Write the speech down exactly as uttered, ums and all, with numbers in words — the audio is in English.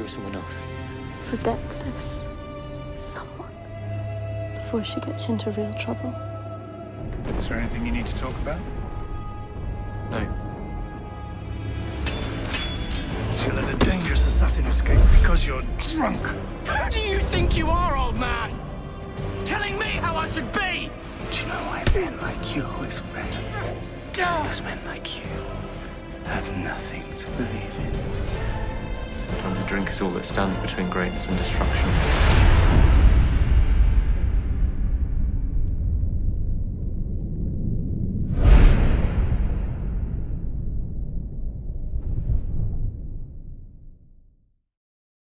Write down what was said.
with someone else. Forget this. Someone. Before she gets into real trouble. Is there anything you need to talk about? No. So you let a dangerous assassin escape because you're drunk. Who do you think you are, old man? Telling me how I should be? Do you know why men like you always fail? Because men like you have nothing to believe in. Sometimes a drink is all that stands between greatness and destruction.